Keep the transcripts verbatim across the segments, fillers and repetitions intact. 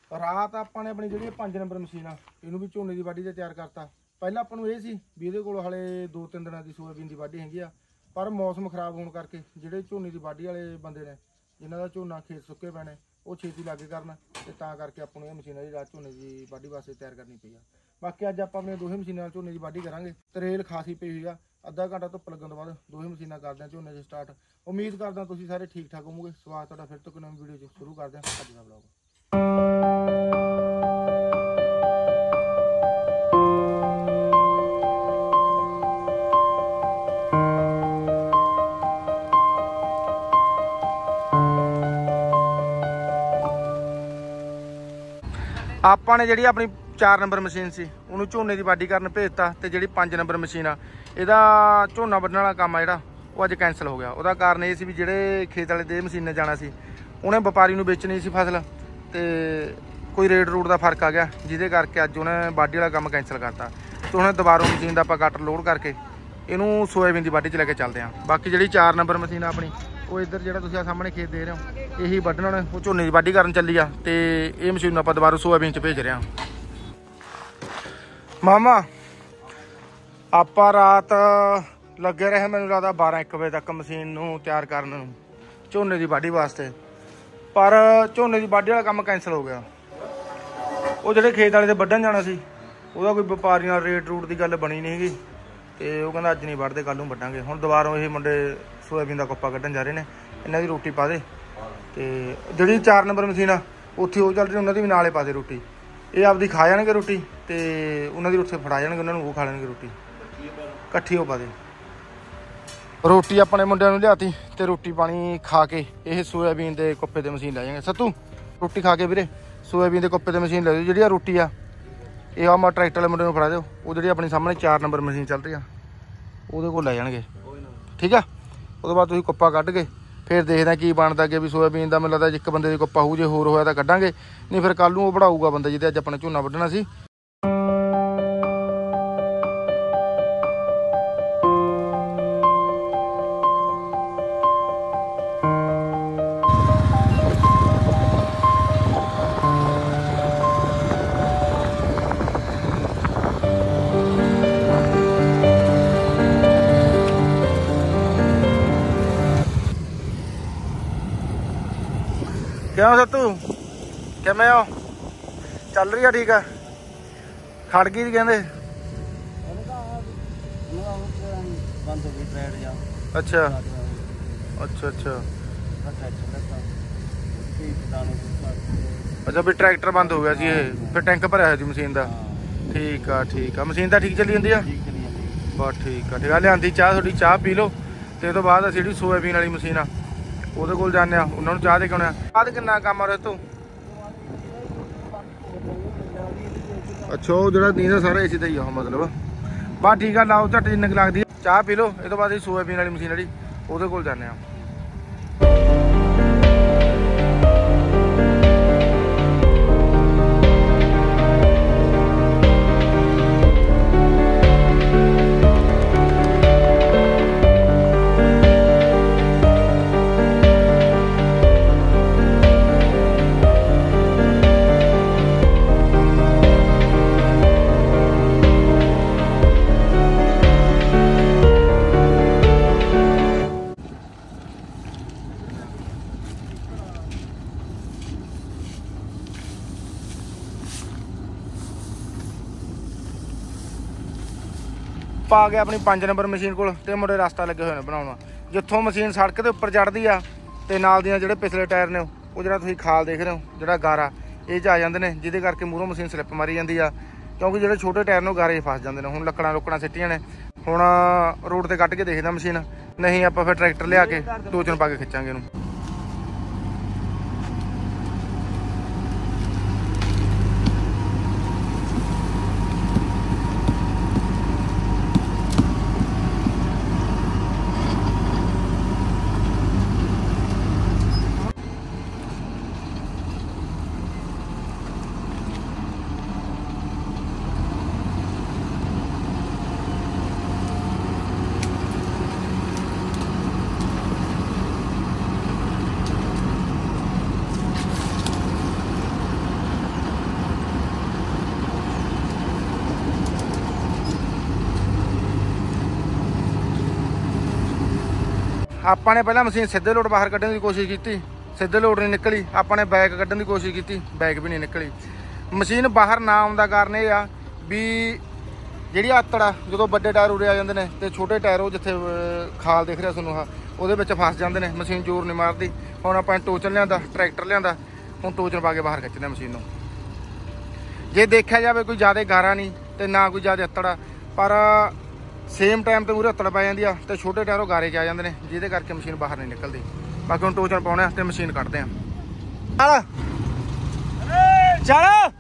रात आपाने अपनी जी पांच नंबर मशीन आ इनू भी झोने की वाढ़ी तैयार करता। पहला आपां नूं ये सी भी इहदे कोल हाले दो तीन दिनों की सोयाबीन की वाढ़ी हैगी आ, पर मौसम खराब होने करके जिहड़े झोने की वाढ़ी वाले बंदे ने जिन्हां दा झोना खेत सुक्के पैने वो छेती लागे करन ते तां करके आपां नूं इह मशीन जी रात झोने की वाढ़ी वास्ते तैयार करनी पई आ। बाकी अज आपां अपने दोहे मशीनां नाल झोने की वाढ़ी करांगे। तरेल खासी पई हुई आ, अद्धा घंटा धुप्प लगन तो बाद दोहे मशीनां करदे आं झोने च स्टार्ट। उम्मीद करदा तुसीं सारे ठीक ठाक होवोगे। स्वागत तुहाडा फिर तो नवीं वीडियो च शुरू करदे आं अज दा व्लॉग। ਆਪਾਂ ਨੇ ਜਿਹੜੀ ਆਪਣੀ चार नंबर मशीन सी ਉਹਨੂੰ ਝੋਨੇ ਦੀ ਵਾਢੀ ਕਰਨ ਭੇਜਤਾ ਤੇ ਜਿਹੜੀ पांच नंबर मशीन ਆ ਇਹਦਾ ਝੋਨਾ ਵੱਢਣ ਵਾਲਾ ਕੰਮ ਆ ਜਿਹੜਾ ਉਹ ਅੱਜ ਕੈਂਸਲ ਹੋ ਗਿਆ। ਉਹਦਾ ਕਾਰਨ ਇਹ ਸੀ ਵੀ ਜਿਹੜੇ ਖੇਤ ਵਾਲੇ ਦੇ ਮਸ਼ੀਨ ਨੇ ਜਾਣਾ ਸੀ ਉਹਨੇ ਵਪਾਰੀ ਨੂੰ ਵੇਚਣੀ ਸੀ ਫਸਲ ਤੇ ਕੋਈ ਰੇਟ ਰੂਟ ਦਾ ਫਰਕ ਆ ਗਿਆ ਜਿਹਦੇ ਕਰਕੇ ਅੱਜ ਉਹਨੇ ਵਾਢੀ ਵਾਲਾ ਕੰਮ ਕੈਂਸਲ ਕਰਤਾ ਤੇ ਹੁਣ ਦੁਬਾਰਾ ਮਸ਼ੀਨ ਦਾ ਆਪਾਂ ਕਟਰ ਲੋਡ ਕਰਕੇ ਇਹਨੂੰ ਸੋਇਆਬੀਨ ਦੀ ਵਾਢੀ 'ਚ ਲੈ ਕੇ ਚੱਲਦੇ ਹਾਂ। ਬਾਕੀ ਜਿਹੜੀ चार नंबर मशीन ਆ ਆਪਣੀ ਉਹ ਇੱਧਰ ਜਿਹੜਾ ਤੁਸੀਂ ਆ ਸਾਹਮਣੇ ਖੇਤ ਦੇ ਰਹੇ ਹੋ ਇਹੀ ਵੱਢਣ ਨੇ ਉਹ ਝੋਨੇ ਦੀ ਵਾਢੀ ਕਰਨ ਚੱਲੀ ਆ ਤੇ ਇਹ ਮਸ਼ੀਨ ਨੂੰ ਆਪਾਂ ਦੁਬਾਰਾ ਸੋਇਆਬੀਨ 'ਚ ਭੇਜ ਰਹੇ ਹਾਂ। मामा आप रात लगे रहे मैनू लगता बारह एक बजे तक मशीन नूं तैयार करन झोने की वाढ़ी वास्ते, पर झोने की वाढ़ी वाला काम कैंसल हो गया। वो जो खेत वाले वढ़न जाना सी ਉਹਦਾ कोई व्यापारी नाल रेट रूट की गल बनी नहीं हैगी तो वो कहता अज नहीं वढ़ते कल नूं वढ़ांगे। हुण दोबारा ये मुंडे सोयाबीन का कुप्पा कड्ढन जा रहे हैं, इन्हां दी रोटी पा दे ते जिहड़ी चार नंबर मशीन आ उत्थे वो चल रही उन्हां दी भी नाले पा दे रोटी। ये आपदी खा जाएंगे रोटी तो उन्होंने उत्थे फड़ा जाएंगे, उन्होंने वो खा लेंगे रोटी इकट्ठी हो पा दे। रोटी अपने मुंडिया नूं लियाती तो रोटी पानी खा के ये सोयाबीन के कुप्पे ते मशीन लै जाएंगे। सत्तू रोटी खा के वीरे सोयाबीन के कुप्पे ते मशीन लै जाओ। जी रोटी आ ये आ मैं ट्रैक्टर वाले मुंडे नूं फड़ा दो, वो जी अपनी सामने चार नंबर मशीन चल रही है वो कोल लै जाएंगे। ठीक है, उसके बाद तुसीं कुप्पा कढ़ के फिर देखते की बनता कि भी सोयाबीन का मैनूं लगदा एक बंदे की कुप्पा होऊ, जे होर होया तां कड्ढांगे, नहीं फिर कल नूं वो बढ़ाऊगा बंदा जिहदे अज अपने झोना वड्ढना सी। क्यों सत्तू किमें हो चल रही है? ठीक है, खड़ गई कहते अच्छा अच्छा अच्छा अच्छा भी ट्रैक्टर बंद हो गया जी, फिर टैंक भरया जी मशीन का। ठीक है ठीक है, मशीन तो ठीक चली जाती है बस। ठीक है ठीक है, लियांदी चाह थोड़ी चाह पी लो तो तो बाद असीं जी सोयाबीन वाली मशीन आ ਉਹਦੇ ਕੋਲ ਜਾਂਦੇ ਆ, ਉਹਨਾਂ ਨੂੰ ਚਾਹ ਦੇ ਕੇ ਆਉਣੇ ਆ। ਬਾਅਦ ਕਿੰਨਾ ਕੰਮ ਆ ਰਿਹਾ ਤੂੰ? ਅੱਛਾ ਉਹ ਜਿਹੜਾ ਨੀਂਦ ਸਾਰਾ ਏਸੀ ਦਾ ਹੀ ਆ ਮਤਲਬ। ਬਸ ਠੀਕ ਆ, ਲਾਓ ਝੱਟ ਜਿੰਨੀ ਕੁ ਲੱਗਦੀ ਆ ਚਾਹ ਪੀ ਲਓ, ਇਹ ਤੋਂ ਬਾਅਦ ਸੋਇਆਬੀਨ ਵਾਲੀ ਮਸ਼ੀਨ ਜਿਹੜੀ ਉਹਦੇ ਕੋਲ ਜਾਂਦੇ ਆ। पा गया अपनी पांच नंबर मशीन को मुंडे रास्ता लगे हुए बनाना जितों मशीन सड़क के उपर चढ़ती आ तो नाल दियां जिहड़े पिछले टायर ने वो जिहड़ा तुसीं खाल देख रहे हो जिहड़ा गारा ये आ जाते हैं जिहदे करके मूहरों मशीन स्लिप मारी जाती आ क्योंकि जिहड़े छोटे टायर ने गारे फस जाते हैं। हुण लकड़ां लुकड़ां सिट्टियां ने, हुण रोड ते कढ के देखदा मशीन, नहीं आपां फिर ट्रैक्टर लिया के टोचन पा के खिच्चांगे इहनूं। ਆਪਾਂ ਨੇ ਪਹਿਲਾਂ ਮਸ਼ੀਨ ਸਿੱਧੇ ਲੋਟ ਬਾਹਰ ਕੱਢਣ ਦੀ ਕੋਸ਼ਿਸ਼ ਕੀਤੀ, ਸਿੱਧੇ ਲੋਟ ਨਹੀਂ ਨਿਕਲੀ। ਆਪਾਂ ਨੇ ਬੈਕ ਕੱਢਣ ਦੀ ਕੋਸ਼ਿਸ਼ ਕੀਤੀ, ਬੈਕ ਵੀ ਨਹੀਂ ਨਿਕਲੀ। ਮਸ਼ੀਨ ਬਾਹਰ ਨਾ ਆਉਣ ਦਾ ਕਾਰਨ ਇਹ ਆ ਵੀ ਜਿਹੜੀ ਆਤੜ ਆ ਜਦੋਂ ਵੱਡੇ ਟਾਇਰ ਉਰੇ ਆ ਜਾਂਦੇ ਨੇ ਤੇ ਛੋਟੇ ਟਾਇਰ ਉਹ ਜਿੱਥੇ ਖਾਲ ਦਿਖ ਰਿਹਾ ਤੁਹਾਨੂੰ ਆ ਉਹਦੇ ਵਿੱਚ ਫਸ ਜਾਂਦੇ ਨੇ, ਮਸ਼ੀਨ ਜ਼ੋਰ ਨਹੀਂ ਮਾਰਦੀ। ਹੁਣ ਆਪਾਂ ਟੋਚਨ ਲਿਆਂਦਾ, ਟਰੈਕਟਰ ਲਿਆਂਦਾ, ਹੁਣ ਟੋਚਨ ਪਾ ਕੇ ਬਾਹਰ ਖਿੱਚਦੇ ਮਸ਼ੀਨ ਨੂੰ। ਜੇ ਦੇਖਿਆ ਜਾਵੇ ਕੋਈ ਜ਼ਿਆਦਾ ਗਾਰਾ ਨਹੀਂ ਤੇ ਨਾ ਕੋਈ ਜ਼ਿਆਦਾ ਅੱਤੜ ਆ, ਪਰ ਸੇਮ ਟਾਈਮ ਤੇ ਮੂਹਰੇ ਅੱਤੜ ਪੈ ਜਾਂਦੀ ਆ ਤੇ ਛੋਟੇ ਟਾਇਰ ਉਹ ਗਾਰੇ 'ਚ ਆ ਜਾਂਦੇ ਨੇ, ਜਿਹਦੇ ਕਰਕੇ ਮਸ਼ੀਨ ਬਾਹਰ ਨਹੀਂ ਨਿਕਲਦੀ। ਬਾਕੀ ਹੁਣ ਟੋਚਨ ਪਾਉਣੇ ਆ ਤੇ ਮਸ਼ੀਨ ਕੱਢਦੇ ਆ। ਚੱਲ ਚੱਲ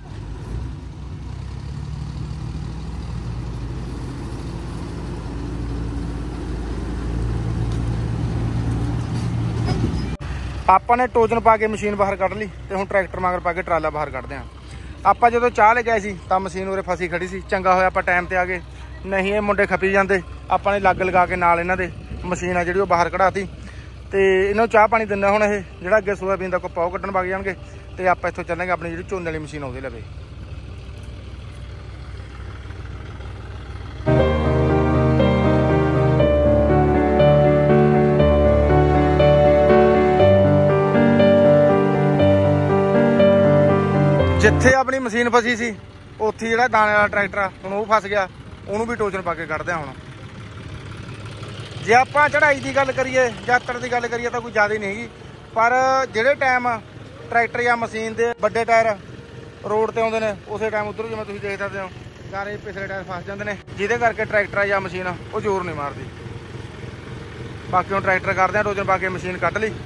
ਆਪਾਂ ਨੇ ਟੋਚਨ ਪਾ ਕੇ ਮਸ਼ੀਨ ਬਾਹਰ ਕੱਢ ਲਈ ਤੇ ਹੁਣ ਟਰੈਕਟਰ ਮਗਰ ਪਾ ਕੇ ਟਰਾਲਾ ਬਾਹਰ ਕੱਢਦੇ ਆ। ਆਪਾਂ ਜਦੋਂ ਚਾਹ ਲੈ ਕੇ ਆਏ ਸੀ ਤਾਂ ਮਸ਼ੀਨ ਉਰੇ ਫਸੀ ਖੜੀ ਸੀ। ਚੰਗਾ ਹੋਇਆ ਆਪਾਂ ਟਾਈਮ ਤੇ ਆ ਗਏ, ਨਹੀਂ ਇਹ ਮੁੰਡੇ ਖਪੀ ਜਾਂਦੇ। ਆਪਾਂ ਨੇ ਲੱਗ ਲਗਾ ਕੇ ਨਾਲ ਇਹਨਾਂ ਦੇ ਮਸ਼ੀਨ ਆ ਜਿਹੜੀ ਉਹ ਬਾਹਰ ਕਢਾਤੀ ਤੇ ਇਹਨਾਂ ਨੂੰ ਚਾਹ ਪਾਣੀ ਦਿੰਦਾ। ਹੁਣ ਇਹ ਜਿਹੜਾ ਅੱਗੇ ਸੋਇਆਬੀਨ ਦਾ ਕੁੱਪਾ ਉਹ ਕੱਢਣ ਵਗ ਜਾਣਗੇ ਤੇ ਆਪਾਂ ਇੱਥੋਂ ਚੱਲਾਂਗੇ ਆਪਣੀ ਜਿਹੜੀ ਝੋਨੇ ਵਾਲੀ ਮਸ਼ੀਨ ਉਹਦੇ ਲਵੇ। ਜਿੱਥੇ ਆਪਣੀ ਮਸ਼ੀਨ ਫਸੀ ਸੀ ਉੱਥੇ ਜਿਹੜਾ ਦਾਣੇ ਵਾਲਾ ਟਰੈਕਟਰ ਆ ਹੁਣ ਉਹ ਫਸ ਗਿਆ, ਉਹਨੂੰ ਵੀ ਟੋਚਨ ਪਾ ਕੇ ਕੱਢਦੇ ਆ। ਹੁਣ ਜੇ ਆਪਾਂ ਚੜਾਈ ਦੀ ਗੱਲ ਕਰੀਏ ਜਾਂ ਅੱਤੜ ਦੀ ਗੱਲ ਕਰੀਏ ਤਾਂ ਕੋਈ ਜ਼ਿਆਦਾ ਨਹੀਂ ਹੈਗੀ, ਪਰ ਜਿਹੜੇ ਟਾਈਮ ਟਰੈਕਟਰ ਜਾਂ ਮਸ਼ੀਨ ਦੇ ਵੱਡੇ ਟਾਇਰ ਰੋਡ ਤੇ ਆਉਂਦੇ ਨੇ ਉਸੇ ਟਾਈਮ ਉੱਧਰ ਜਿਵੇਂ ਤੁਸੀਂ ਦੇਖ ਸਕਦੇ ਹੋ ਗਾਰੇ ਪਿਛਲੇ ਟਾਇਰ ਫਸ ਜਾਂਦੇ ਨੇ, ਜਿਹਦੇ ਕਰਕੇ ਟਰੈਕਟਰ ਜਾਂ ਮਸ਼ੀਨ ਉਹ ਜ਼ੋਰ ਨਹੀਂ ਮਾਰਦੀ। ਬਾਕੀ ਹੁਣ ਟਰੈਕਟਰ ਕਰਦੇ ਆ, ਟੋਚਨ ਪਾ ਕੇ ਮਸ਼ੀਨ ਕੱਢ ਲਈ।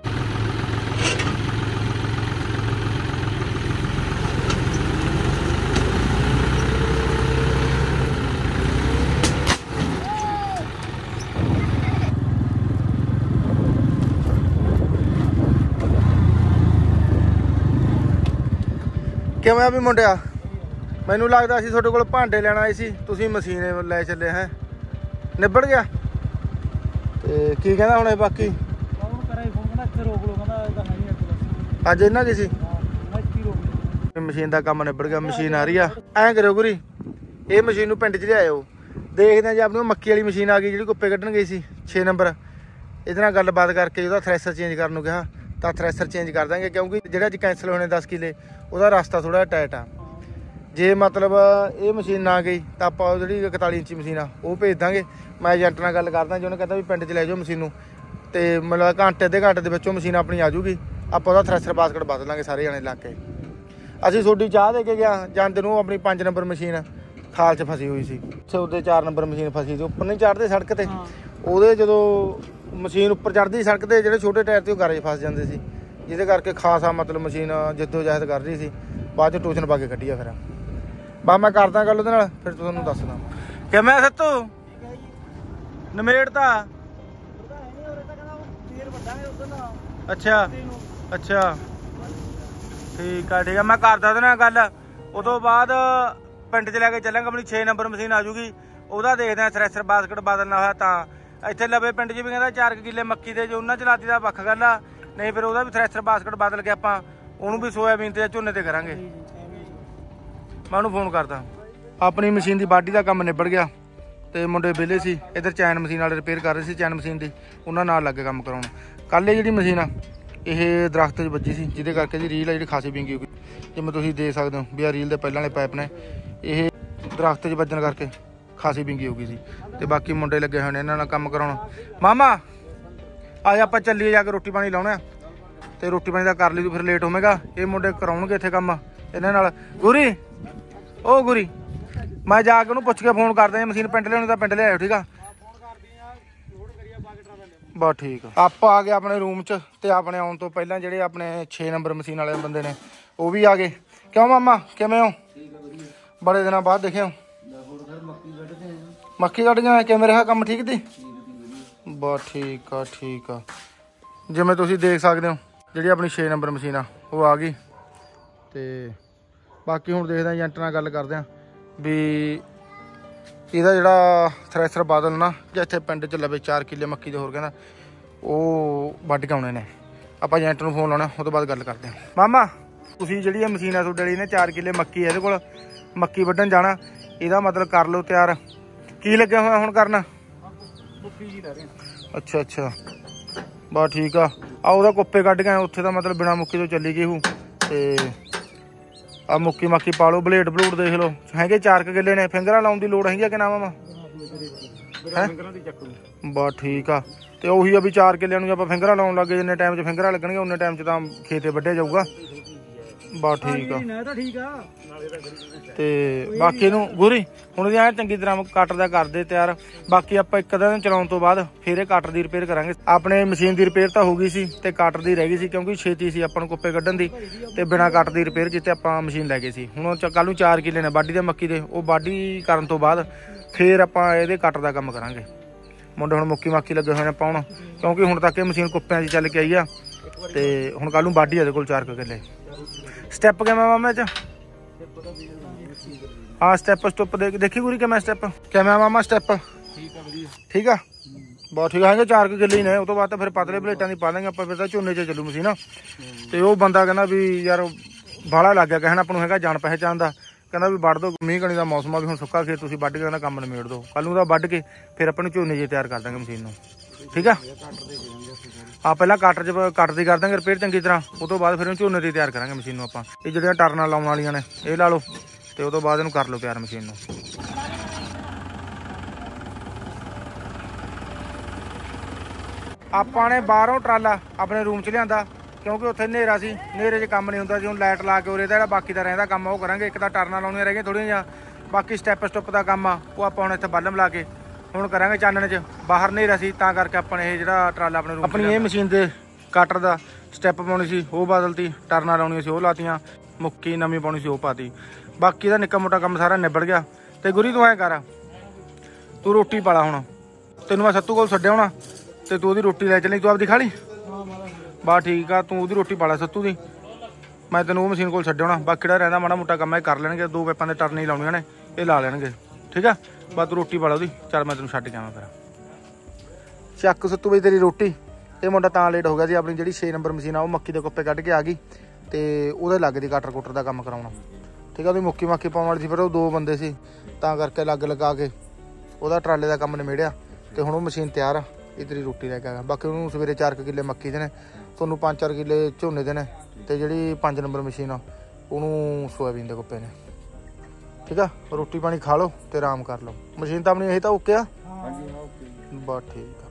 ਕਿਵੇਂ ਆ ਵੀ ਮੁੰਡਿਆ, ਮੈਨੂੰ ਲੱਗਦਾ ਸੀ ਤੁਹਾਡੇ ਕੋਲ ਭਾਂਡੇ ਲੈਣ ਆਏ ਸੀ, ਤੁਸੀਂ ਮਸ਼ੀਨ ਲੈ ਚੱਲੇ ਹੈ। ਨਿਬੜ ਗਿਆ ਤੇ ਕੀ ਕਹਿੰਦਾ ਹੁਣ ਇਹ? ਬਾਕੀ ਅੱਜ ਇਹਨਾਂ ਕੀ ਸੀ ਮਸ਼ੀਨ ਦਾ ਕੰਮ ਨਿਬੜ ਗਿਆ, ਮਸ਼ੀਨ ਆ ਰਹੀ ਆ। ਐਂ ਕਰਿਓ ਗੁਰੀ, ਇਹ ਮਸ਼ੀਨ ਨੂੰ ਪਿੰਡ 'ਚ ਲਿਆਇਓ, ਦੇਖਦੇ ਆ ਜੇ ਆਪਣੀ ਮੱਕੀ ਵਾਲੀ ਮਸ਼ੀਨ ਆ ਗਈ ਜਿਹੜੀ ਕੁੱਪੇ ਕੱਢਣ ਗਈ ਸੀ ਛੇ ਨੰਬਰ, ਇਹਦੇ ਨਾਲ ਗੱਲਬਾਤ ਕਰਕੇ ਉਹਦਾ ਥ੍ਰੈਸ਼ਰ ਚੇਂਜ ਕਰਨ ਨੂੰ ਕਿਹਾ ਤਾਂ ਥ੍ਰੈਸ਼ਰ ਚੇਂਜ ਕਰ ਦਾਂਗੇ, ਕਿਉਂਕਿ ਜਿਹੜਾ ਅੱਜ ਕੈਂਸਲ ਹੋਣੇ ਦਸ ਕਿੱਲੇ ਉਹਦਾ ਰਸਤਾ ਥੋੜਾ ਟਾਈਟ ਆ। ਜੇ ਮਤਲਬ ਇਹ ਮਸ਼ੀਨ ਨਾ ਗਈ ਤਾਂ ਆਪਾਂ ਜਿਹੜੀ ਇਕਤਾਲੀ ਇੰਚੀ ਮਸ਼ੀਨ ਆ ਉਹ ਭੇਜ ਦਾਂਗੇ। ਮੈਂ ਏਜੰਟ ਨਾਲ ਗੱਲ ਕਰਦਾ ਜੀ, ਉਹਨੇ ਕਹਿੰਦਾ ਵੀ ਪਿੰਡ 'ਚ ਲੈ ਜਾਓ ਮਸ਼ੀਨ ਨੂੰ ਤੇ ਮਤਲਬ ਘੰਟੇ ਅੱਧੇ ਘੰਟੇ ਦੇ ਵਿੱਚੋਂ ਮਸ਼ੀਨ ਆਪਣੀ ਆ ਜੂਗੀ। ਆਪਾਂ ਉਹਦਾ ਥ੍ਰੈਸ਼ਰ ਬਾਸਕਟ ਬਦਲ ਲਾਂਗੇ ਸਾਰੇ ਜਾਣੇ ਲਾ ਕੇ। ਅਸੀਂ ਤੁਹਾਡੀ ਚਾਹ ਦੇ ਕੇ ਗਿਆ ਜਾਂਦੇ ਨੂੰ ਆਪਣੀ ਪੰਜ ਨੰਬਰ ਮਸ਼ੀਨ ਖਾਲ 'ਚ ਫਸੀ ਹੋਈ ਸੀ, ਉਹਦੇ ਚਾਰ ਨੰਬਰ ਮਸ਼ੀਨ ਫਸੀ ਸੀ, ਉੱਪਰ ਨਹੀਂ ਚੜ੍ਹਦੇ ਸੜਕ ਤੇ। ਉਹਦੇ ਜਦੋਂ ਮਸ਼ੀਨ ਉੱਪਰ ਚੜ੍ਹਦੀ ਸੜਕ ਤੇ ਜਿਹੜੇ ਛੋਟੇ ਟਾਇਰ ਤੇ ਉਹ ਗਾਰੇ 'ਚ ਫਸ ਜਾਂਦੇ ਸੀ, ਜਿਹਦੇ ਕਰਕੇ ਖਾਸਾ ਮਤਲਬ ਮਸ਼ੀਨ ਜਿੱਦੋ ਜਹਿਦ ਕਰ ਰਹੀ ਸੀ। ਬਾਅਦ 'ਚ ਟੋਚਨ ਪਾ ਕੇ ਕੱਢੀ ਆ। ਫਿਰ ਬਾ ਮੈਂ ਕਰਦਾ ਗੱਲ ਉਹਦੇ ਨਾਲ, ਫਿਰ ਤੁਹਾਨੂੰ ਦੱਸਦਾ ਕਿਵੇਂ ਸੱਤੂ ਨਿਮੇੜਤਾ। ਅੱਛਾ ਅੱਛਾ ਠੀਕ ਆ ਠੀਕ ਆ, ਮੈਂ ਕਰਦਾ ਉਹਦੇ ਨਾਲ ਗੱਲ। ਉਹ ਤੋਂ ਬਾਅਦ ਪਿੰਡ 'ਚ ਲੈ ਕੇ ਚੱਲਾਂਗੇ, ਆਪਣੀ ਛੇ ਨੰਬਰ ਮਸ਼ੀਨ ਆ ਜੂਗੀ, ਉਹਦਾ ਦੇਖਦੇ ਆ ਥ੍ਰੈਸ਼ਰ ਬਾਸਕਟ ਬਦਲਣਾ ਹੋਇਆ ਤਾਂ। ਇੱਥੇ ਲਵੇ ਪਿੰਡ 'ਚ ਵੀ ਕਹਿੰਦਾ ਚਾਰ ਕਿੱਲੇ ਮੱਕੀ ਦੇ ਜੋ ਉਹਨਾਂ ਚਲਾਤੀ ਦਾ ਵੱਖ ਗੱਲ ਆ, ਨਹੀਂ ਫਿਰ ਉਹਦਾ ਵੀ ਥ੍ਰੈਸ਼ਰ ਬਾਸਕਟ ਬਦਲ ਕੇ ਆਪਾਂ ਉਹਨੂੰ ਵੀ ਸੋਇਆਬੀਨ ਤੇ ਝੋਨੇ ਤੇ ਕਰਾਂਗੇ। ਮੈਂ ਉਹਨੂੰ ਫੋਨ ਕਰਦਾ। ਆਪਣੀ ਮਸ਼ੀਨ ਦੀ ਬਾਡੀ ਦਾ ਕੰਮ ਨਿਬੜ ਗਿਆ ਤੇ ਮੁੰਡੇ ਵਿਹਲੇ ਸੀ। ਇੱਧਰ ਚੈਨ ਮਸ਼ੀਨ ਵਾਲੇ ਰਿਪੇਅਰ ਕਰ ਰਹੇ ਸੀ, ਚੈਨ ਮਸ਼ੀਨ ਦੀ, ਉਹਨਾਂ ਨਾਲ ਲੱਗੇ ਕੰਮ ਕਰਾਉਣ। ਕੱਲ੍ਹ ਇਹ ਜਿਹੜੀ ਮਸ਼ੀਨ ਆ ਇਹ ਦਰਖਤ 'ਚ ਵੱਜੀ ਸੀ, ਜਿਹਦੇ ਕਰਕੇ ਇਹਦੀ ਰੀਲ ਆ ਜਿਹੜੀ ਖਾਸੀ ਵਿੰਗੀ ਹੋ ਗਈ। ਜਿਵੇਂ ਤੁਸੀਂ ਦੇਖ ਸਕਦੇ ਹੋ ਵੀ ਆਹ ਰੀਲ ਦੇ ਪਹਿਲਾਂ ਵਾਲੇ ਪਾਈਪ ਨੇ, ਇਹ ਦਰਖਤ 'ਚ ਵੱਜਣ ਕਰਕੇ ਖਾਸੀ ਵਿੰਗੀ ਹੋ ਗਈ ਸੀ। ਤੇ ਬਾਕੀ ਮੁੰਡੇ ਲੱਗੇ ਹੋਏ ਨੇ ਇਹਨਾਂ ਨਾਲ ਕੰਮ ਕਰਾਉਣ। ਮਾਮਾ ਅੱਜ ਆਪਾਂ ਚੱਲੀਏ ਜਾ ਕੇ ਰੋਟੀ ਪਾਣੀ ਲਾਉਣਾ ਤੇ ਰੋਟੀ ਪਾਣੀ ਦਾ ਕਰ ਲਈ ਤੂੰ, ਫਿਰ ਲੇਟ ਹੋਵੇਗਾ। ਇਹ ਮੁੰਡੇ ਕਰਾਉਣਗੇ ਇੱਥੇ ਕੰਮ ਇਹਨਾਂ ਨਾਲ। ਗੁਰੀ ਉਹ ਗੁਰੀ, ਮੈਂ ਜਾ ਕੇ ਉਹਨੂੰ ਪੁੱਛ ਕੇ ਫੋਨ ਕਰਦਾ, ਮਸ਼ੀਨ ਪਿੰਡ ਲਿਆਉਣੀ ਤਾਂ ਪਿੰਡ ਲਿਆਇਓ, ਠੀਕ ਆ? ਬਸ ਠੀਕ ਆ। ਆਪਾਂ ਆ ਗਏ ਆਪਣੇ ਰੂਮ 'ਚ ਤੇ ਆਪਣੇ ਆਉਣ ਤੋਂ ਪਹਿਲਾਂ ਜਿਹੜੇ ਆਪਣੇ ਛੇ ਨੰਬਰ ਮਸ਼ੀਨ ਵਾਲੇ ਬੰਦੇ ਨੇ ਉਹ ਵੀ ਆ ਗਏ। ਕਿਉਂ ਮਾਮਾ ਕਿਵੇਂ ਹੋ? ਬੜੇ ਦਿਨਾਂ ਬਾਅਦ ਦੇਖਿਆ। ਮੱਕੀ ਕੱਢ ਗਿਆ, ਕਿਵੇਂ ਰਿਹਾ ਕੰਮ? ਠੀਕ ਦੀ? ਬਸ ਠੀਕ ਆ ਠੀਕ ਆ। ਜਿਵੇਂ ਤੁਸੀਂ ਦੇਖ ਸਕਦੇ ਹੋ ਜਿਹੜੀ ਆਪਣੀ ਛੇ ਨੰਬਰ ਮਸ਼ੀਨ ਆ ਉਹ ਆ ਗਈ ਤੇ ਬਾਕੀ ਹੁਣ ਦੇਖਦੇ ਹਾਂ ਏਜੰਟ ਨਾਲ ਗੱਲ ਕਰਦੇ ਹਾਂ ਵੀ ਇਹਦਾ ਜਿਹੜਾ ਥ੍ਰੈਸ਼ਰ ਬਦਲਣਾ ਜਾਂ ਇੱਥੇ ਪਿੰਡ 'ਚ ਲਵੇ ਚਾਰ ਕਿੱਲੇ ਮੱਕੀ ਦੇ ਹੋਰ ਕਹਿੰਦਾ ਉਹ ਵੱਢ ਕੇ ਆਉਣੇ ਨੇ। ਆਪਾਂ ਏਜੰਟ ਨੂੰ ਫੋਨ ਲਾਉਣਾ, ਉਹ ਤੋਂ ਬਾਅਦ ਗੱਲ ਕਰਦੇ ਹਾਂ। ਮਾਮਾ ਤੁਸੀਂ ਜਿਹੜੀ ਇਹ ਮਸ਼ੀਨ ਆ ਤੁਹਾਡੇ ਵਾਲੀ ਨੇ ਚਾਰ ਕਿੱਲੇ ਮੱਕੀ ਇਹਦੇ ਕੋਲ, ਮੱਕੀ ਵੱਢਣ ਜਾਣਾ, ਇਹਦਾ ਮਤਲਬ ਕਰ ਲਓ ਤਿਆਰ। ਕੀ ਲੱਗਿਆ ਹੋਇਆ ਹੁਣ ਕਰਨਾ? ਅੱਛਾ ਅੱਛਾ बस ठीक आ आ ਉਹਦਾ ਕੁੱਪੇ ਕੱਢ ਕੇ ਉੱਥੇ ਤਾਂ ਮਤਲਬ ਬਿਨਾ ਮੁੱਕੀ ਤੋਂ ਚੱਲੀ ਗਈ ਹੂੰ ਤੇ ਆ ਮੁੱਕੀ ਮਾਕੀ ਪਾ ਲਓ ਬਲੇਡ ਬਲੂਡ ਦੇਖ ਲਓ ਹੈਗੇ ਚਾਰ ਕਿੱਲੇ ਨੇ ਫਿੰਗਰਾਂ ਲਾਉਣ ਦੀ ਲੋੜ ਹੈਗੀ ਕਿ ਨਾ ਮਾਮਾ ਬਸ ਠੀਕ ਆ ਤੇ ਉਹੀ ਆ ਵੀ ਚਾਰ ਕਿੱਲਿਆਂ ਨੂੰ ਆਪਾਂ ਫਿੰਗਰਾਂ ਲਾਉਣ ਲੱਗੇ ਜਿੰਨੇ ਟਾਈਮ 'ਚ ਫਿੰਗਰਾਂ ਲੱਗਣਗੇ ਉਨੇ ਟਾਈਮ 'ਚ ਤਾਂ ਖੇਤੇ ਵੱਢਿਆ ਜਾਊਗਾ ਬਸ ਠੀਕ ਆ ਠੀਕ ਆ ਤੇ ਬਾਕੀ ਨੂੰ ਗੁਰੀ ਹੁਣ ਵੀ ਐ ਚੰਗੀ ਤਰ੍ਹਾਂ ਕਟਰ ਦਾ ਕਰਦੇ ਤਿਆਰ ਬਾਕੀ ਆਪਾਂ ਇੱਕ ਦਿਨ ਚਲਾਉਣ ਤੋਂ ਬਾਅਦ ਫਿਰ ਇਹ ਕਟਰ ਦੀ ਰਿਪੇਅਰ ਕਰਾਂਗੇ ਆਪਣੇ ਮਸ਼ੀਨ ਦੀ ਰਿਪੇਅਰ ਤਾਂ ਹੋ ਗਈ ਸੀ ਤੇ ਕਟਰ ਦੀ ਰਹਿ ਗਈ ਸੀ ਕਿਉਂਕਿ ਛੇਤੀ ਸੀ ਆਪਾਂ ਨੂੰ ਕੁੱਪੇ ਕੱਢਣ ਦੀ ਤੇ ਬਿਨਾਂ ਕਟਰ ਦੀ ਰਿਪੇਅਰ ਕੀਤੇ ਆਪਾਂ ਮਸ਼ੀਨ ਲੈ ਗਏ ਸੀ ਹੁਣ ਕੱਲ ਨੂੰ ਚਾਰ ਕਿੱਲੇ ਨੇ ਵਾਢੀ ਦੇ ਮੱਕੀ ਦੇ ਉਹ ਵਾਢੀ ਕਰਨ ਤੋਂ ਬਾਅਦ ਫਿਰ ਆਪਾਂ ਇਹਦੇ ਕਟਰ ਦਾ ਕੰਮ ਕਰਾਂਗੇ ਮੁੰਡੇ ਹੁਣ ਮੁੱਕੀ ਮਾਕੀ ਲੱਗੇ ਹੋਏ ਨੇ ਪਾਉਣ ਕਿਉਂਕਿ ਹੁਣ ਤੱਕ ਇਹ ਮਸ਼ੀਨ ਕੁੱਪਿਆਂ 'ਚ ਚੱਲ ਕੇ ਆਈ ਆ ਤੇ ਹੁਣ ਕੱਲ ਨੂੰ ਵਾਢੀ ਇਹਦੇ ਕੋਲ ਚਾਰ ਕਿੱਲੇ ਸਟੈਪ ਕਿਵੇਂ ਮਾਮਾ ਚ हाँ स्टेप स्टुप देख देखी गुरी क्या मैं स्टेप क्या मैं मामा स्टेप ठीक है बहुत ठीक है चार किले ही ने उस तो बाद फिर पतले प्लेटा की पा देंगे आप फिर झोने च चलू मशीन तो वह बंदा कहना भी यार बाला लग गया कहना अपन है जान पहचान का कहना भी वढ़ दो मीह कणी का मौसम आ भी हम सुक्का खेत तुम वढ़ के कहना काम निमेड़ दो कल नूं वढ़ के फिर अपन झोने च तैयार कर देंगे मशीन ठीक है हाँ पहला कटर च कट दी कर देंगे रिपेयर चंगी तरह उस तो बाद फिर झोने की तैयार करेंगे मशीन आप ये जो टरना लाने वाली ने ये ला लो तो उस बाद कर लो तैयार मशीन आपने बाहरों ट्राला अपने रूम च लिया क्योंकि उत्थे नेरा सी नेरे च काम नहीं होंदा जी हुण लाइट ला के उरे दा बाकी दा रहिंदा काम ओह करांगे एक तां टरना लाउणियां रह गईयां थोड़ियां जिहां बाकी स्टैप स्टुप दा काम आ ओह आपां हुण इत्थे बल्लम ला के हुण करांगे चानण च बाहर नेरा सी तां करके अपने इह जिहड़ा ट्राला अपने रूम अपनी इह मशीन दे कटर दा स्टैप पाउणी सी ओह बदलती टरना लाउणियां सी ओह लातियां मुक्की नवीं पाउणी सी ओह पाती बाकी का निक्का मोटा काम सारा निबड़ गया तो गुरी तू ऐ कर तू रोटी पाला हुण तेनों मैं सत्तू कोल छड्डिया होना तो तू ओहदी रोटी लै चली तू आपदी खा ली बस ठीक आ तू ओहदी रोटी पाला सत्तू दी मैं तेनों मशीन कोल छड्डिया होना बाकी जिहड़ा रहिंदा माड़ा मोटा काम कर लैणगे दो पैपां दे टरने लाउणियां ने ये ला लैणगे ठीक है बस तू रोटी पाला ओहदी चल मैं तेनों छड्ड के आवां फिर चक सत्तू बई तेरी रोटी ये मुंडा तां लेट हो गया जी अपनी जिहड़ी छे नंबर मशीन आ ओह मक्की दे कुप्पे कढ के आ गई तो ओहदे लग दी कटर कुटर का काम कराउणा ठीक है मुक्की माकी पाउण वाली सी फिर दो बंदे सी तां करके लग लगा के ओहदा ट्राले का काम निमेड़िया तो हुण मशीन तैयार आ ये तेरी रोटी लैके आ बाकी उन्होंने सवेरे चार किले मक्की दे ने तुहानूं पांच चार किले झोने दे ने ते जिहड़ी पांच नंबर मशीन आ उहनूं सोयाबीन दे कुप्पे ने ठीक है रोटी पानी खा लो तो आराम कर लो मशीन तो अपनी यही तो ओके आ बस ठीक।